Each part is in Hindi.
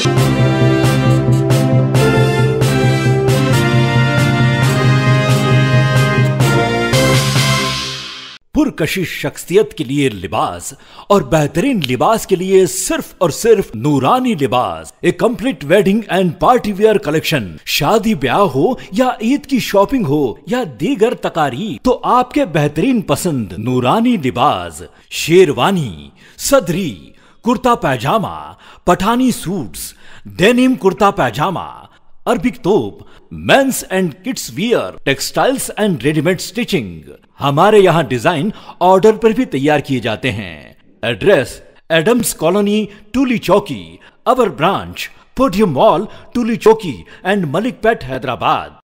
पुरकशिश शख्सियत के लिए लिबास और बेहतरीन लिबास के लिए सिर्फ और सिर्फ Noorani Libas, a complete wedding and party wear collection. शादी ब्याह हो या ईद की शॉपिंग हो या दीगर तकारीब, तो आपके बेहतरीन पसंद नूरानी लिबास, शेरवानी, सदरी, kurta pajama, Pathani suits, denim kurta pajama, Arabic thobe, men's and kids wear, textiles and readymade stitching. हमारे यहाँ डिजाइन ऑर्डर पर भी तैयार किए जाते हैं। Address Adams colony, Toli Chowki. Our branch Podium mall, Toli Chowki and मलिकपेट, Hyderabad.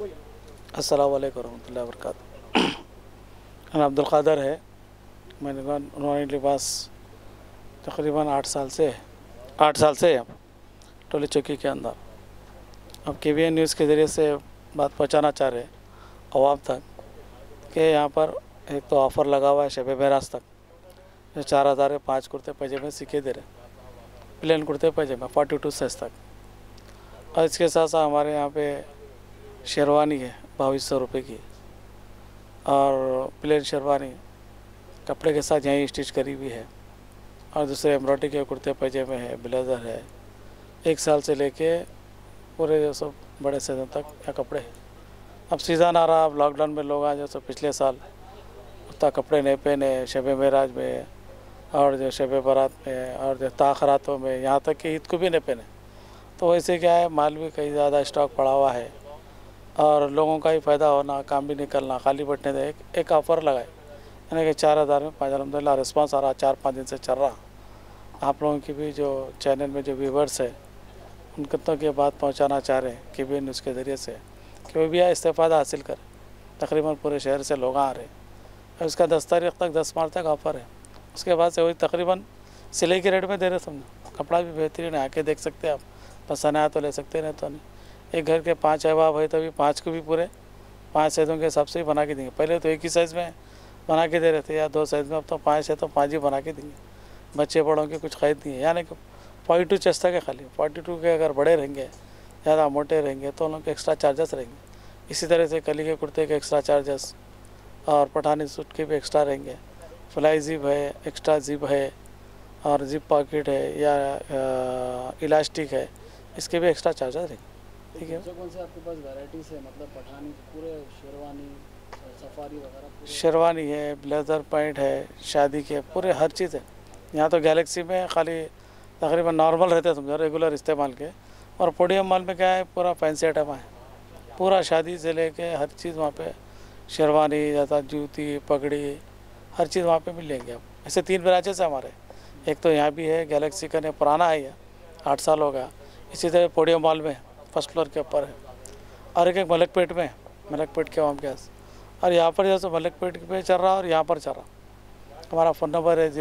अस्सलाम वालेकुम रहमतुल्लाहि व बरकातुहू। मैं अब्दुल कादर है। मैंने नूरानी लिबास तकरीबन 8 साल से है टोली चौकी के अंदर। अब KBN न्यूज़ के ज़रिए से बात पहुंचाना चाह रहे आवाम तक कि यहाँ पर एक तो ऑफ़र लगा हुआ है शब मेराज तक, जो 4000 के 5 कुर्ते पैजामे सीखे दे रहे, प्लेन कुर्ते पैजामे 42 साइज़ तक। और इसके साथ साथ हमारे यहाँ पे शेरवानी है 2200 रुपये की, और प्लेन शेरवानी कपड़े के साथ यहीं स्टिच करी हुई है। और दूसरे एम्ब्रॉयडरी के कुर्ते पैजामे है, ब्लेज़र है, 1 साल से लेके पूरे जो सब बड़े सीज़न तक या कपड़े हैं। अब सीज़न आ रहा, अब लॉकडाउन में लोग आ जो सब पिछले साल उतना कपड़े नहीं पहने शब मेराज में, और जो शब बारात में, और जो ताख़रातों में, यहाँ तक कि ईद को भी नहीं पहने। तो वैसे क्या है, माल भी कहीं ज़्यादा स्टॉक पड़ा हुआ है और लोगों का ही फ़ायदा होना, काम भी निकलना, खाली बैठने दे। एक ऑफ़र लगाए यानी कि 4000 में 5। अलहमदिल्ला रिस्पांस आ रहा, 4-5 दिन से चल रहा। आप लोगों की भी जो चैनल में जो व्यूवर्स है उनको तक ये बात पहुंचाना चाह रहे हैं KBN न्यूज़ के ज़रिए से कि वो भी इस्तेफ़ादा हासिल करें। तकरीबन पूरे शहर से लोग आ रहे हैं और इसका 10 तारीख तक 10 मार्च तक ऑफ़र है। उसके बाद से वही तकरीबन सिलाई के रेट में दे रहे समझो। कपड़ा भी बेहतरीन है, आके देख सकते हैं आप, पसंद आया तो ले सकते हैं, नहीं तो नहीं। एक घर के 5 अहबाब है तो भी 5 को भी पूरे 5 साइज़ों के हिसाब से ही बना के देंगे। पहले तो एक ही साइज़ में बना के दे रहे थे या 2 साइज़ में, अब तो 5 है तो 5 ही बना के देंगे। बच्चे बड़ों के कुछ खरीद नहीं है, यानी कि 42 चेस्ट के खाली 42 के अगर बड़े रहेंगे, ज़्यादा मोटे रहेंगे तो उन लोग के एक्स्ट्रा चार्जेस रहेंगे। इसी तरह से कली के कुर्ते के एक्स्ट्रा चार्जेस और पठानी सूट के भी एक्स्ट्रा रहेंगे। फ्लाई जिप है, एक्स्ट्रा जिप है, और जिप पॉकेट है या इलास्टिक है, इसके भी एक्स्ट्रा चार्जेस रहेंगे। ठीक है। कौन से आपके पास वैराइटीज़ है, मतलब पठानी पूरे शेरवानी, सफारी वगैरह? शेरवानी है, ब्लेज़र पैंट है, शादी के पूरे हर चीज़ है। यहाँ तो गैलेक्सी में खाली तकरीबन नॉर्मल रहते हैं समझो, रेगुलर इस्तेमाल के। और पोडियम मॉल में क्या है, पूरा फैंसी आइटम है, पूरा शादी से लेके हर चीज़ वहाँ पे, शेरवानी जैसा जूती पगड़ी हर चीज़ वहाँ पे मिल लेंगे आप। ऐसे 3 ब्रांचेस है हमारे। एक तो यहाँ भी है, गैलेक्सी का नहीं पुराना है ये, 8 साल हो गया। इसी तरह पोडियम मॉल में फर्स्ट फ्लोर के ऊपर है, और एक मलकपेट में, मलकपेट के वहाँ के। और यहाँ पर जैसे मलकपेट पे चल रहा और यहाँ पर चल रहा। हमारा फ़ोन नंबर है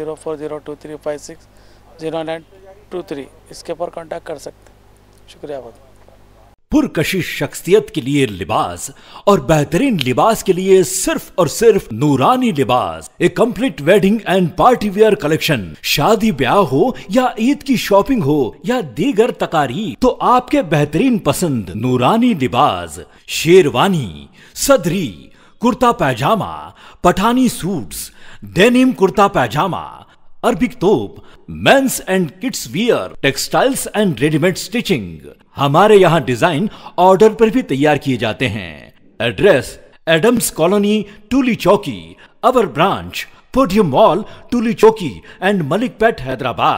040235600923, इसके ऊपर कांटेक्ट कर सकते हैं। शुक्रिया बहुत। पुरकशिश शख्सियत के लिए लिबास और बेहतरीन लिबास के लिए सिर्फ और सिर्फ Noorani Libas, a complete wedding and party wear collection. शादी ब्याह हो या ईद की शॉपिंग हो या दीगर तकारीब, तो आपके बेहतरीन पसंद नूरानी लिबास। शेरवानी, सदरी, kurta pajama, Pathani suits, denim kurta pajama, Arabic thobe, men's and kids wear, textiles and readymade stitching. हमारे यहाँ डिजाइन ऑर्डर पर भी तैयार किए जाते हैं। Address Adams colony, Toli Chowki. Our branch Podium mall, Toli Chowki and मलिकपेट, Hyderabad.